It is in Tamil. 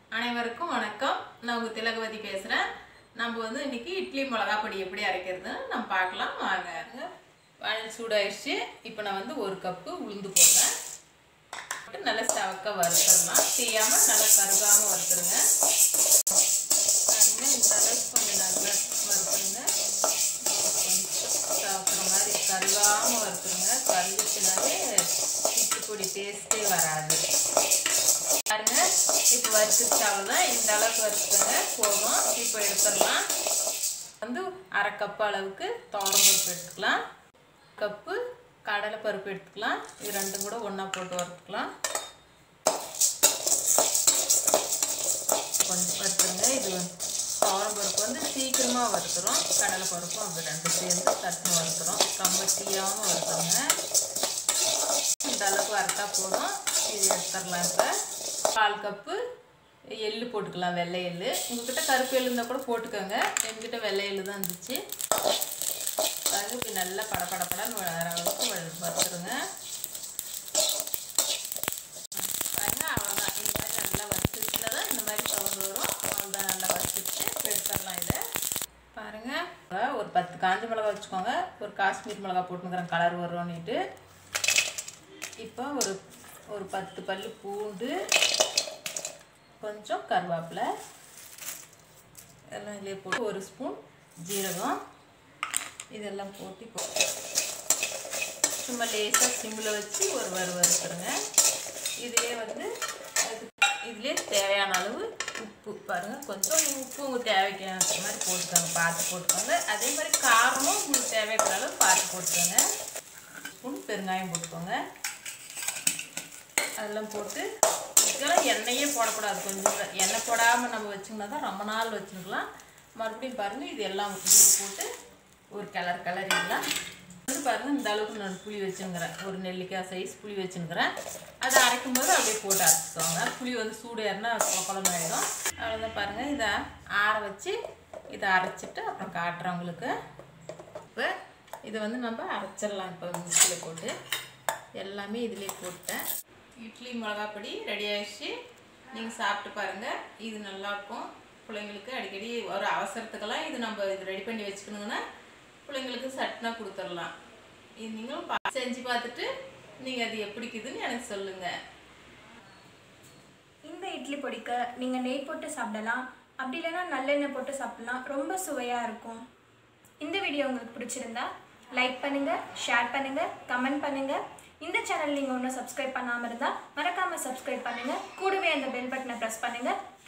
அனைவருக்கும் வணக்கம். நான் உங்க திலகவதி பேசுறேன். நம்ம வந்து இன்னைக்கு இட்லி மிளகா பொடி எப்படி அரைக்கிறதுன்னு நம்ம பார்க்கலாம் வாங்க. வானல் சூடாயிடுச்சு. இப்போ நான் வந்து 1 கப்பு உளுந்து போடுறேன். நல்லா சவக்க வறுத்துடலாம். தீயாம நல்லா கருகாம வறுத்துருங்க. இந்த அளவுக்கு கொஞ்சம் நல்லா வறுத்துருங்க. கொஞ்சம் சவக்கிற மாதிரி கருகாம வறுத்துருங்க. கருகுச்சுனாலே இட்லி பொடி டேஸ்ட்டே வராது. பாருங்க, இப்போ வறுத்துச்சு அவ்வளோதான். இந்த அளவுக்கு வறுத்துங்க போதும். இப்போ எடுத்துடலாம். வந்து 1/2 கப்பு அளவுக்கு துவரம்பருப்பு எடுத்துக்கலாம். கப்பு கடலைப்பருப்பு எடுத்துக்கலாம். இது ரெண்டும் கூட ஒன்றா போட்டு வறுத்துக்கலாம். கொஞ்சம் வறுத்துருங்க. இது துவரம்பருப்பு வந்து சீக்கிரமாக வறுத்துரும். கடலைப்பருப்பும் அப்படி ரெண்டு சேர்ந்து தட்டு வறுத்துரும். ரொம்ப தீயாமல் வறுத்துருங்க. இந்த அளவுக்கு வறுத்தா போதும். இது எடுத்துடலாம். இப்போ 1/4 கப்பு எள்ளு போட்டுக்கலாம். வெள்ளை எள்ளு. உங்கள்கிட்ட கருப்பு எள்ளு இருந்தால் கூட போட்டுக்கோங்க. எங்ககிட்ட வெள்ளை எள்ளு தான் இருந்துச்சு. அது இப்படி நல்லா படப்படப்படன்னு வர அளவுக்கு வறுத்துருங்க. பாருங்க, அவ்வளோதான். இந்த மாதிரி நல்லா வறுத்துச்சுல தான் இந்த மாதிரி சவுண்டு வரும். அவ்வளோதான், நல்லா வறுத்துச்சு. எடுத்துடலாம். இதை பாருங்கள், ஒரு 10 காஞ்ச மிளகா வச்சுக்கோங்க. ஒரு காஷ்மீர் மிளகா போட்டுக்கிறேன் கலர் வரும்னுட்டு. இப்போ ஒரு 10 பல்லு பூண்டு, கொஞ்சம் கருவேப்பிலை எல்லாம் இதிலே போட்டு 1 ஸ்பூன் ஜீரகம் இதெல்லாம் போட்டு சும்மா லேசாக சிம்மில் வச்சு ஒரு வறுத்துருங்க. இதிலே வந்து இதிலே தேவையான அளவு உப்பு பாருங்கள். கொஞ்சம் உப்பு உங்கள் தேவைக்கு மாதிரி போட்டுக்கோங்க. பார்த்து போட்டுக்கோங்க. அதே மாதிரி காரமும் உங்களுக்கு தேவையான அளவு பார்த்து போட்டுக்கோங்க. ஸ்பூன் பெருங்காயம் போட்டுக்கோங்க. அதெல்லாம் போட்டு இதுக்கெல்லாம் எண்ணெயே போடக்கூடாது. கொஞ்சம் எண்ணெய் போடாமல் நம்ம வச்சிங்கன்னா தான் ரொம்ப நாள் வச்சுருக்கலாம். மறுபடியும் பாருங்கள், இது எல்லாம் போட்டு ஒரு கிளறிடலாம். வந்து பாருங்கள், இந்த அளவுக்கு நான் புளி வச்சுருக்கிறேன். ஒரு நெல்லிக்காய் சைஸ் புளி வச்சுருக்கிறேன். அதை அரைக்கும் போது அப்படியே போட்டு அரைச்சிக்கோங்க. புளி வந்து சூடு ஏறினா குழம்பு ஆகிடும். அவ்வளோதான். பாருங்கள், இதை ஆற வச்சு இதை அரைச்சிட்டு அப்புறம் காட்டுறேன் உங்களுக்கு. இப்போ இதை வந்து நம்ம அரைச்சிடலாம். இப்போ மிக்சியில் போட்டு எல்லாமே இதிலே போட்டேன். இட்லி மிளகா பொடி ரெடி ஆகிடுச்சு. நீங்கள் சாப்பிட்டு பாருங்கள். இது நல்லாயிருக்கும். பிள்ளைங்களுக்கு அடிக்கடி ஒரு அவசரத்துக்கெல்லாம் இது நம்ம இது ரெடி பண்ணி வச்சுக்கணுங்கன்னா பிள்ளைங்களுக்கு சட்னா கொடுத்துடலாம். இது நீங்களும் செஞ்சு பார்த்துட்டு நீங்கள் அது எப்படிக்குதுன்னு எனக்கு சொல்லுங்கள். இந்த இட்லி பொடிக்க நீங்கள் நெய் போட்டு சாப்பிடலாம். அப்படி இல்லைன்னா நல்லெண்ணெய் போட்டு சாப்பிடலாம். ரொம்ப சுவையாக இருக்கும். இந்த வீடியோ உங்களுக்கு பிடிச்சிருந்தா லைக் பண்ணுங்கள், ஷேர் பண்ணுங்கள், கமெண்ட் பண்ணுங்கள். இந்த சேனல் நீங்கள் ஒன்றும் சப்ஸ்கிரைப் பண்ணாமல் இருந்தால் மறக்காமல் சப்ஸ்கிரைப் பண்ணுங்கள். கூடவே அந்த பெல் பட்டனை ப்ரெஸ் பண்ணுங்கள்.